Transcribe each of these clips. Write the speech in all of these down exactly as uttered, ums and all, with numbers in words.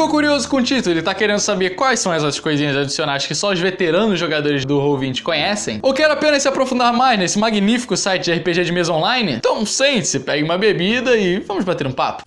Ficou curioso com o título e tá querendo saber quais são as outras coisinhas adicionais que só os veteranos jogadores do Roll vinte conhecem? Ou quer apenas se aprofundar mais nesse magnífico site de R P G de mesa online? Então sente-se, pegue uma bebida e vamos bater um papo.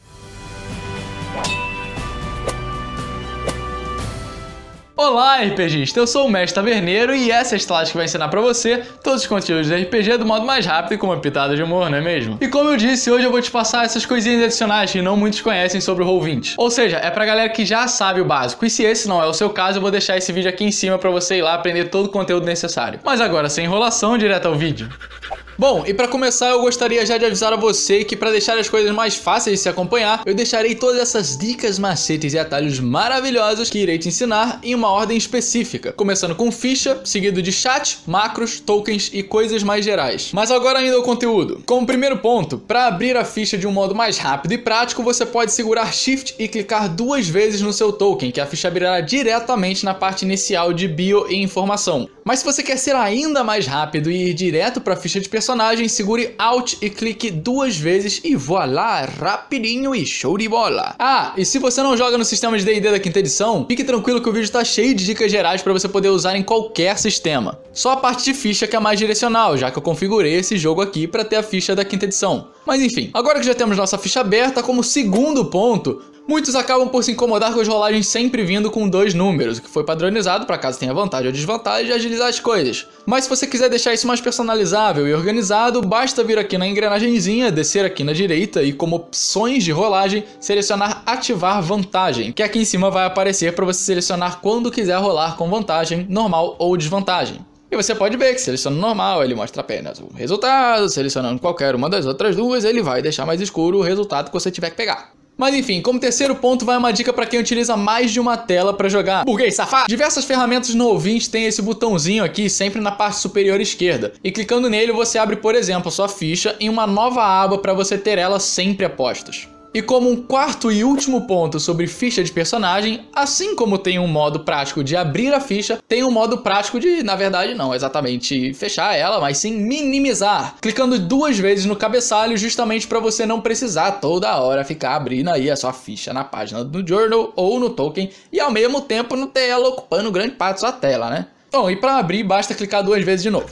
Olá, RPGista! Eu sou o Mestre Taverneiro e essa é a estalagem que vai ensinar pra você todos os conteúdos de R P G do modo mais rápido e com uma pitada de humor, não é mesmo? E como eu disse, hoje eu vou te passar essas coisinhas adicionais que não muitos conhecem sobre o Roll vinte. Ou seja, é pra galera que já sabe o básico. E se esse não é o seu caso, eu vou deixar esse vídeo aqui em cima pra você ir lá aprender todo o conteúdo necessário. Mas agora, sem enrolação, direto ao vídeo. Bom, e para começar eu gostaria já de avisar a você que para deixar as coisas mais fáceis de se acompanhar, eu deixarei todas essas dicas, macetes e atalhos maravilhosos que irei te ensinar em uma ordem específica, começando com ficha, seguido de chat, macros, tokens e coisas mais gerais. Mas agora ainda o conteúdo. Como primeiro ponto, para abrir a ficha de um modo mais rápido e prático, você pode segurar Shift e clicar duas vezes no seu token, que a ficha abrirá diretamente na parte inicial de bio e informação. Mas se você quer ser ainda mais rápido e ir direto para a ficha de personagem, segure Alt e clique duas vezes e voilá, rapidinho e show de bola. Ah, e se você não joga no sistema de D e D da quinta edição, fique tranquilo que o vídeo está cheio de dicas gerais para você poder usar em qualquer sistema. Só a parte de ficha que é mais direcional, já que eu configurei esse jogo aqui para ter a ficha da quinta edição. Mas enfim, agora que já temos nossa ficha aberta, como segundo ponto, muitos acabam por se incomodar com as rolagens sempre vindo com dois números, o que foi padronizado para caso tenha vantagem ou desvantagem de agilizar as coisas. Mas se você quiser deixar isso mais personalizável e organizado, basta vir aqui na engrenagemzinha, descer aqui na direita e como opções de rolagem, selecionar ativar vantagem, que aqui em cima vai aparecer para você selecionar quando quiser rolar com vantagem, normal ou desvantagem. E você pode ver que selecionando normal, ele mostra apenas o resultado, selecionando qualquer uma das outras duas, ele vai deixar mais escuro o resultado que você tiver que pegar. Mas enfim, como terceiro ponto vai uma dica para quem utiliza mais de uma tela para jogar. Burguês safado! Diversas ferramentas no Roll vinte têm esse botãozinho aqui sempre na parte superior esquerda. E clicando nele você abre, por exemplo, a sua ficha em uma nova aba para você ter ela sempre a postos. E como um quarto e último ponto sobre ficha de personagem, assim como tem um modo prático de abrir a ficha, tem um modo prático de, na verdade não exatamente fechar ela, mas sim minimizar, clicando duas vezes no cabeçalho justamente para você não precisar toda hora ficar abrindo aí a sua ficha na página do journal ou no token e ao mesmo tempo não ter ela ocupando grande parte da sua tela, né? Bom, e para abrir basta clicar duas vezes de novo.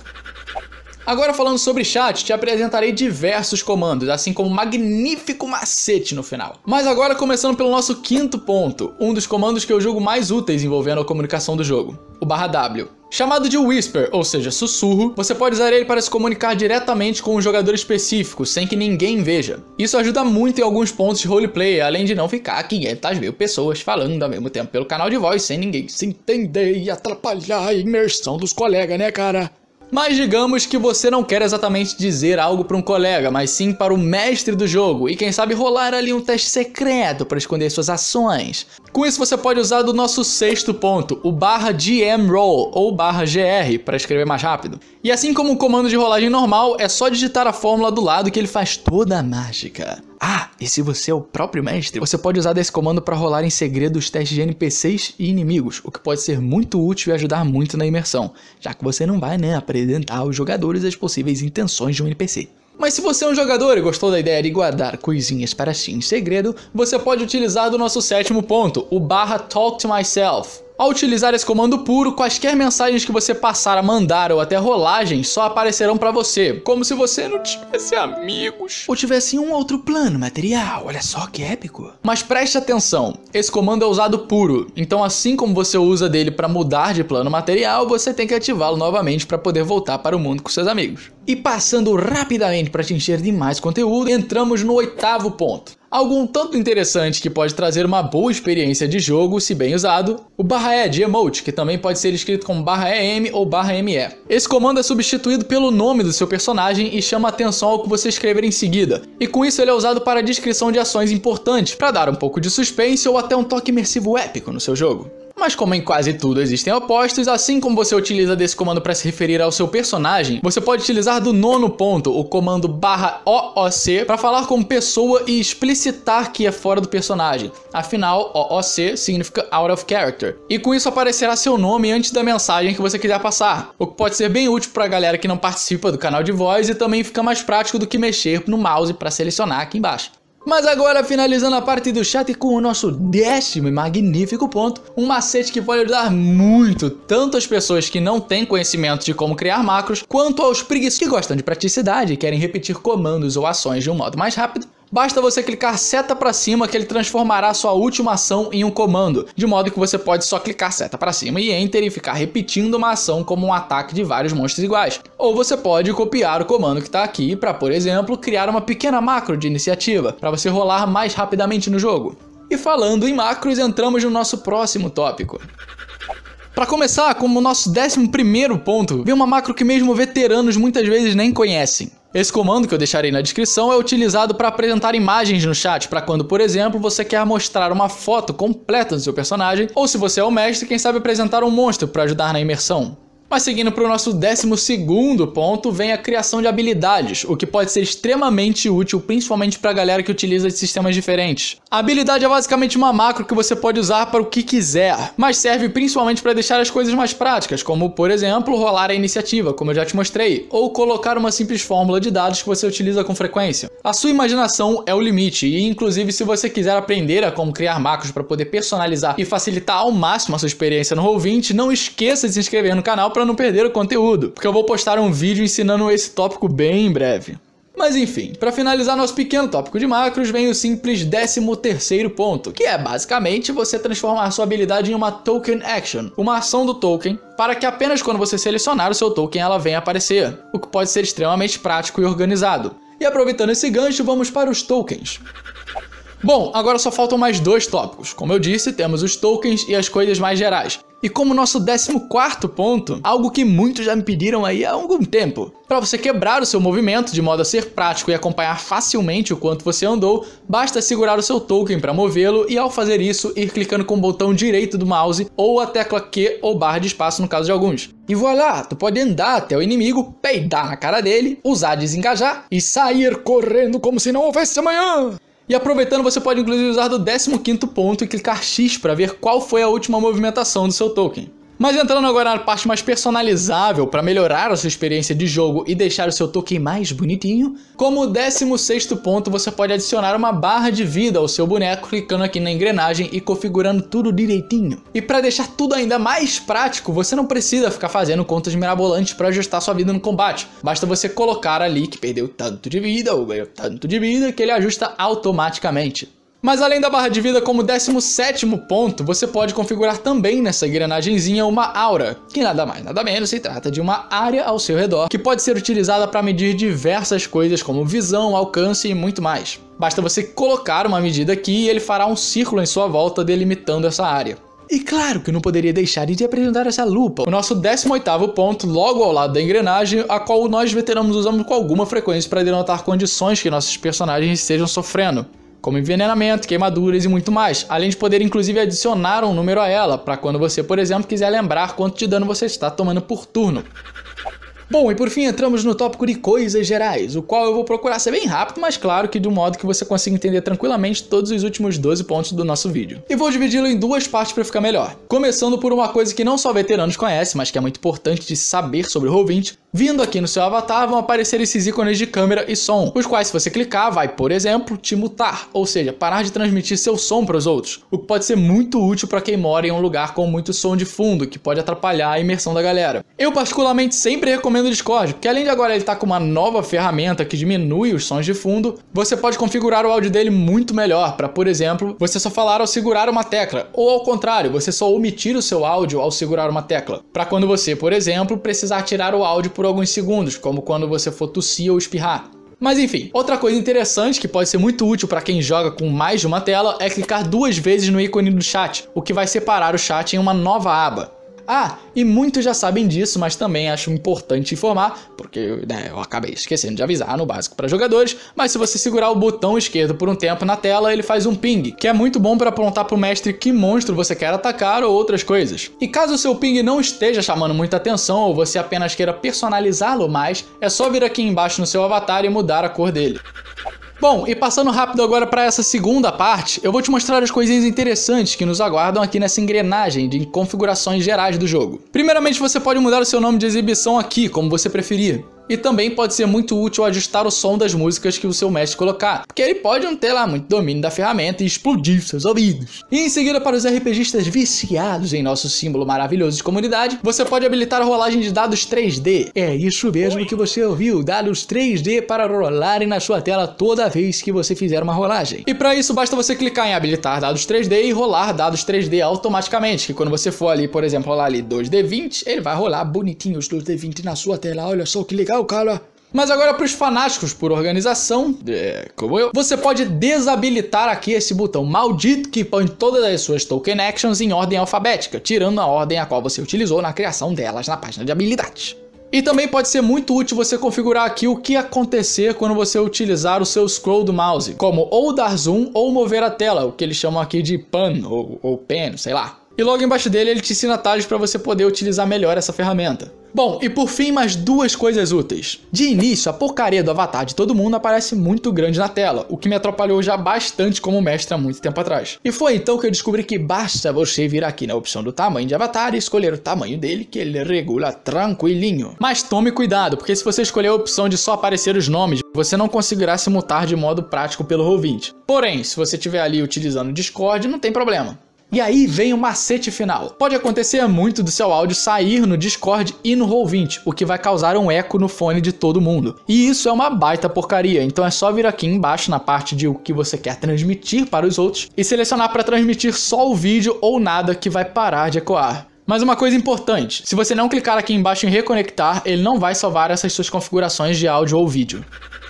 Agora falando sobre chat, te apresentarei diversos comandos, assim como um magnífico macete no final. Mas agora começando pelo nosso quinto ponto, um dos comandos que eu julgo mais úteis envolvendo a comunicação do jogo, o barra W. Chamado de Whisper, ou seja, sussurro, você pode usar ele para se comunicar diretamente com um jogador específico, sem que ninguém veja. Isso ajuda muito em alguns pontos de roleplay, além de não ficar quinhentas mil pessoas falando ao mesmo tempo pelo canal de voz, sem ninguém se entender e atrapalhar a imersão dos colegas, né, cara? Mas digamos que você não quer exatamente dizer algo para um colega, mas sim para o mestre do jogo, e quem sabe rolar ali um teste secreto para esconder suas ações. Com isso você pode usar do nosso sexto ponto, o barra G M Roll ou barra G R para escrever mais rápido. E assim como o comando de rolagem normal, é só digitar a fórmula do lado que ele faz toda a mágica. Ah, e se você é o próprio mestre, você pode usar desse comando para rolar em segredo os testes de N P Cs e inimigos, o que pode ser muito útil e ajudar muito na imersão, já que você não vai, né, apresentar aos jogadores as possíveis intenções de um N P C. Mas se você é um jogador e gostou da ideia de guardar coisinhas para si em segredo, você pode utilizar do nosso sétimo ponto, o barra Talk to Myself. Ao utilizar esse comando puro, quaisquer mensagens que você passar a mandar ou até rolagens só aparecerão para você, como se você não tivesse amigos ou tivesse um outro plano material, olha só que épico. Mas preste atenção, esse comando é usado puro, então assim como você usa dele para mudar de plano material, você tem que ativá-lo novamente para poder voltar para o mundo com seus amigos. E passando rapidamente para te encher de mais conteúdo, entramos no oitavo ponto. Algo um tanto interessante que pode trazer uma boa experiência de jogo, se bem usado, o barra E de emote, que também pode ser escrito como barra E M ou barra M E. Esse comando é substituído pelo nome do seu personagem e chama atenção ao que você escrever em seguida, e com isso ele é usado para a descrição de ações importantes, para dar um pouco de suspense ou até um toque imersivo épico no seu jogo. Mas como em quase tudo existem opostos, assim como você utiliza desse comando para se referir ao seu personagem, você pode utilizar do nono ponto, o comando barra O O C, para falar com pessoa e explicitar que é fora do personagem. Afinal, O O C significa out of character. E com isso aparecerá seu nome antes da mensagem que você quiser passar, o que pode ser bem útil para a galera que não participa do canal de voz e também fica mais prático do que mexer no mouse para selecionar aqui embaixo. Mas agora, finalizando a parte do chat com o nosso décimo e magnífico ponto, um macete que pode ajudar muito tanto as pessoas que não têm conhecimento de como criar macros, quanto aos preguiçosos que gostam de praticidade e querem repetir comandos ou ações de um modo mais rápido. Basta você clicar seta para cima que ele transformará sua última ação em um comando, de modo que você pode só clicar seta para cima e enter e ficar repetindo uma ação como um ataque de vários monstros iguais. Ou você pode copiar o comando que está aqui para, por exemplo, criar uma pequena macro de iniciativa, para você rolar mais rapidamente no jogo. E falando em macros, entramos no nosso próximo tópico. Para começar, como nosso décimo primeiro ponto, vem uma macro que mesmo veteranos muitas vezes nem conhecem. Esse comando, que eu deixarei na descrição, é utilizado para apresentar imagens no chat, para quando, por exemplo, você quer mostrar uma foto completa do seu personagem, ou se você é o mestre, quem sabe apresentar um monstro para ajudar na imersão. Mas seguindo para o nosso décimo segundo ponto, vem a criação de habilidades, o que pode ser extremamente útil, principalmente para a galera que utiliza de sistemas diferentes. A habilidade é basicamente uma macro que você pode usar para o que quiser, mas serve principalmente para deixar as coisas mais práticas, como, por exemplo, rolar a iniciativa, como eu já te mostrei, ou colocar uma simples fórmula de dados que você utiliza com frequência. A sua imaginação é o limite, e inclusive se você quiser aprender a como criar macros para poder personalizar e facilitar ao máximo a sua experiência no Roll vinte, não esqueça de se inscrever no canal para não perder o conteúdo, porque eu vou postar um vídeo ensinando esse tópico bem em breve. Mas enfim, para finalizar nosso pequeno tópico de macros, vem o simples décimo terceiro ponto, que é basicamente você transformar sua habilidade em uma token action, uma ação do token, para que apenas quando você selecionar o seu token ela venha aparecer, o que pode ser extremamente prático e organizado. E aproveitando esse gancho, vamos para os tokens. Bom, agora só faltam mais dois tópicos. Como eu disse, temos os tokens e as coisas mais gerais. E como nosso décimo quarto ponto, algo que muitos já me pediram aí há algum tempo. Para você quebrar o seu movimento de modo a ser prático e acompanhar facilmente o quanto você andou, basta segurar o seu token para movê-lo e ao fazer isso, ir clicando com o botão direito do mouse ou a tecla Q ou barra de espaço no caso de alguns. E voilá, tu pode andar até o inimigo, peidar na cara dele, usar desengajar e sair correndo como se não houvesse amanhã. E aproveitando, você pode inclusive usar do décimo quinto ponto e clicar X para ver qual foi a última movimentação do seu token. Mas entrando agora na parte mais personalizável para melhorar a sua experiência de jogo e deixar o seu token mais bonitinho, como décimo sexto ponto você pode adicionar uma barra de vida ao seu boneco clicando aqui na engrenagem e configurando tudo direitinho. E para deixar tudo ainda mais prático, você não precisa ficar fazendo contas mirabolantes para ajustar sua vida no combate. Basta você colocar ali que perdeu tanto de vida ou ganhou tanto de vida que ele ajusta automaticamente. Mas além da barra de vida como décimo sétimo ponto, você pode configurar também nessa engrenagenzinha uma aura, que nada mais nada menos se trata de uma área ao seu redor, que pode ser utilizada para medir diversas coisas como visão, alcance e muito mais. Basta você colocar uma medida aqui e ele fará um círculo em sua volta delimitando essa área. E claro que não poderia deixar de te apresentar essa lupa, o nosso décimo oitavo ponto logo ao lado da engrenagem, a qual nós veteranos usamos com alguma frequência para denotar condições que nossos personagens estejam sofrendo, como envenenamento, queimaduras e muito mais, além de poder inclusive adicionar um número a ela, para quando você, por exemplo, quiser lembrar quanto de dano você está tomando por turno. Bom, e por fim entramos no tópico de coisas gerais, o qual eu vou procurar ser bem rápido, mas claro que de um modo que você consiga entender tranquilamente todos os últimos doze pontos do nosso vídeo. E vou dividi-lo em duas partes para ficar melhor. Começando por uma coisa que não só veteranos conhecem, mas que é muito importante de saber sobre o Roll vinte. Vindo aqui no seu avatar vão aparecer esses ícones de câmera e som, os quais se você clicar vai, por exemplo, te mutar, ou seja, parar de transmitir seu som para os outros, o que pode ser muito útil para quem mora em um lugar com muito som de fundo, que pode atrapalhar a imersão da galera. Eu particularmente sempre recomendo o Discord, porque além de agora ele estar com uma nova ferramenta que diminui os sons de fundo, você pode configurar o áudio dele muito melhor, para, por exemplo, você só falar ao segurar uma tecla, ou ao contrário, você só omitir o seu áudio ao segurar uma tecla, para quando você, por exemplo, precisar tirar o áudio por por alguns segundos, como quando você for tossir ou espirrar. Mas enfim, outra coisa interessante que pode ser muito útil para quem joga com mais de uma tela é clicar duas vezes no ícone do chat, o que vai separar o chat em uma nova aba. Ah, e muitos já sabem disso, mas também acho importante informar, porque né, eu acabei esquecendo de avisar no básico para jogadores, mas se você segurar o botão esquerdo por um tempo na tela, ele faz um ping, que é muito bom para apontar para o mestre que monstro você quer atacar ou outras coisas. E caso o seu ping não esteja chamando muita atenção ou você apenas queira personalizá-lo mais, é só vir aqui embaixo no seu avatar e mudar a cor dele. Bom, e passando rápido agora para essa segunda parte, eu vou te mostrar as coisinhas interessantes que nos aguardam aqui nessa engrenagem de configurações gerais do jogo. Primeiramente, você pode mudar o seu nome de exibição aqui, como você preferir. E também pode ser muito útil ajustar o som das músicas que o seu mestre colocar, porque ele pode não ter lá muito domínio da ferramenta e explodir seus ouvidos. E em seguida, para os RPGistas viciados em nosso símbolo maravilhoso de comunidade, você pode habilitar a rolagem de dados três D. É isso mesmo Oi. que você ouviu, dados três D para rolarem na sua tela toda vez que você fizer uma rolagem. E para isso basta você clicar em habilitar dados três D e rolar dados três D automaticamente, que quando você for ali, por exemplo, rolar ali dois D vinte, ele vai rolar bonitinho os dois D vinte na sua tela. Olha só que legal, cara. Mas agora para os fanáticos por organização, é, como eu, você pode desabilitar aqui esse botão maldito que põe todas as suas token actions em ordem alfabética, tirando a ordem a qual você utilizou na criação delas na página de habilidades. E também pode ser muito útil você configurar aqui o que acontecer quando você utilizar o seu scroll do mouse, como ou dar zoom ou mover a tela, o que eles chamam aqui de pan ou, ou pen, sei lá. E logo embaixo dele ele te ensina atalhos para você poder utilizar melhor essa ferramenta. Bom, e por fim, mais duas coisas úteis. De início, a porcaria do avatar de todo mundo aparece muito grande na tela, o que me atrapalhou já bastante como mestre há muito tempo atrás. E foi então que eu descobri que basta você vir aqui na opção do tamanho de avatar e escolher o tamanho dele, que ele regula tranquilinho. Mas tome cuidado, porque se você escolher a opção de só aparecer os nomes, você não conseguirá se mutar de modo prático pelo roll vinte. Porém, se você estiver ali utilizando o Discord, não tem problema. E aí vem o macete final. Pode acontecer muito do seu áudio sair no Discord e no roll vinte, o que vai causar um eco no fone de todo mundo. E isso é uma baita porcaria, então é só vir aqui embaixo na parte de o que você quer transmitir para os outros e selecionar para transmitir só o vídeo ou nada, que vai parar de ecoar. Mas uma coisa importante, se você não clicar aqui embaixo em reconectar, ele não vai salvar essas suas configurações de áudio ou vídeo.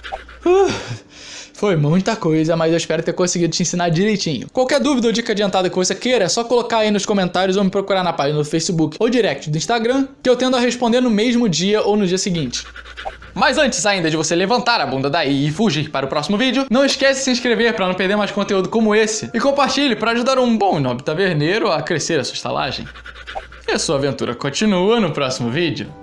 Uh. Foi muita coisa, mas eu espero ter conseguido te ensinar direitinho. Qualquer dúvida ou dica adiantada que você queira, é só colocar aí nos comentários ou me procurar na página do Facebook ou direct do Instagram, que eu tendo a responder no mesmo dia ou no dia seguinte. Mas antes ainda de você levantar a bunda daí e fugir para o próximo vídeo, não esquece de se inscrever para não perder mais conteúdo como esse e compartilhe para ajudar um bom e nobre taverneiro a crescer a sua estalagem. E a sua aventura continua no próximo vídeo.